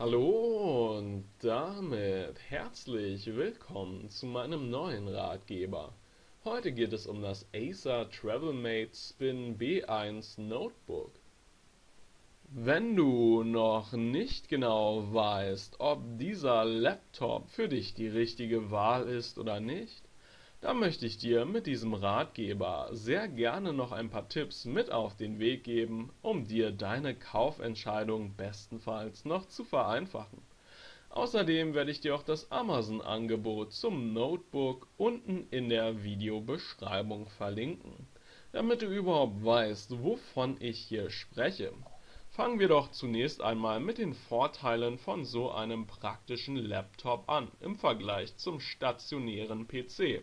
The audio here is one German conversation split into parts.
Hallo und damit herzlich willkommen zu meinem neuen Ratgeber. Heute geht es um das Acer Travelmate Spin B1 Notebook. Wenn du noch nicht genau weißt, ob dieser Laptop für dich die richtige Wahl ist oder nicht, dann möchte ich dir mit diesem Ratgeber sehr gerne noch ein paar Tipps mit auf den Weg geben, um dir deine Kaufentscheidung bestenfalls noch zu vereinfachen. Außerdem werde ich dir auch das Amazon-Angebot zum Notebook unten in der Videobeschreibung verlinken, damit du überhaupt weißt, wovon ich hier spreche. Fangen wir doch zunächst einmal mit den Vorteilen von so einem praktischen Laptop an im Vergleich zum stationären PC.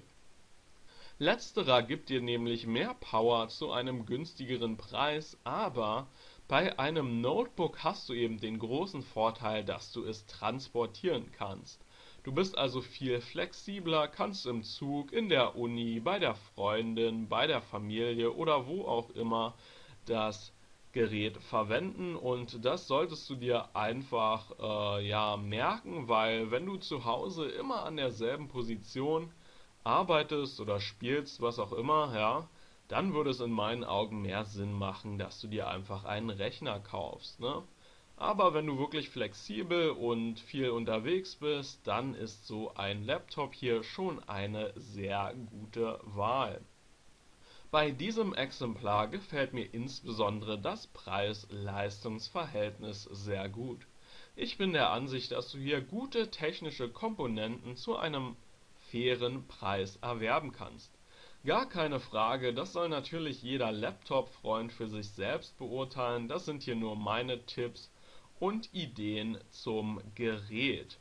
Letzterer gibt dir nämlich mehr Power zu einem günstigeren Preis, aber bei einem Notebook hast du eben den großen Vorteil, dass du es transportieren kannst. Du bist also viel flexibler, kannst im Zug, in der Uni, bei der Freundin, bei der Familie oder wo auch immer das Gerät verwenden, und das solltest du dir einfach ja merken, weil wenn du zu Hause immer an derselben Position arbeitest oder spielst, was auch immer, ja, dann würde es in meinen Augen mehr Sinn machen, dass du dir einfach einen Rechner kaufst, ne? Aber wenn du wirklich flexibel und viel unterwegs bist, dann ist so ein Laptop hier schon eine sehr gute Wahl. Bei diesem Exemplar gefällt mir insbesondere das Preis-Leistungs-Verhältnis sehr gut. Ich bin der Ansicht, dass du hier gute technische Komponenten zu einem fairen Preis erwerben kannst. Gar keine Frage, das soll natürlich jeder Laptop-Freund für sich selbst beurteilen. Das sind hier nur meine Tipps und Ideen zum Gerät.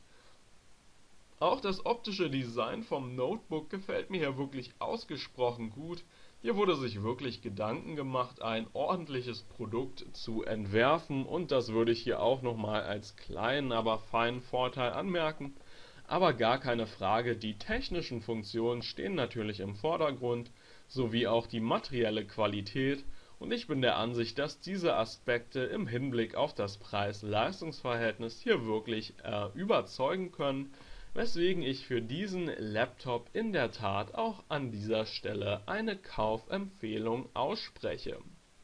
Auch das optische Design vom Notebook gefällt mir hier wirklich ausgesprochen gut. Hier wurde sich wirklich Gedanken gemacht, ein ordentliches Produkt zu entwerfen, und das würde ich hier auch nochmal als kleinen, aber feinen Vorteil anmerken. Aber gar keine Frage, die technischen Funktionen stehen natürlich im Vordergrund, sowie auch die materielle Qualität, und ich bin der Ansicht, dass diese Aspekte im Hinblick auf das Preis-Leistungs-Verhältnis hier wirklich überzeugen können, weswegen ich für diesen Laptop in der Tat auch an dieser Stelle eine Kaufempfehlung ausspreche.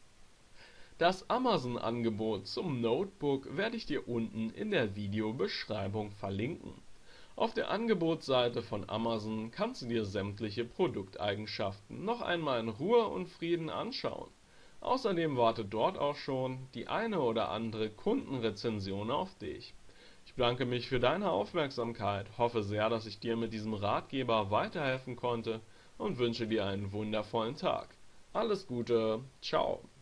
Das Amazon-Angebot zum Notebook werde ich dir unten in der Videobeschreibung verlinken. Auf der Angebotsseite von Amazon kannst du dir sämtliche Produkteigenschaften noch einmal in Ruhe und Frieden anschauen. Außerdem wartet dort auch schon die eine oder andere Kundenrezension auf dich. Ich bedanke mich für deine Aufmerksamkeit, hoffe sehr, dass ich dir mit diesem Ratgeber weiterhelfen konnte und wünsche dir einen wundervollen Tag. Alles Gute, ciao.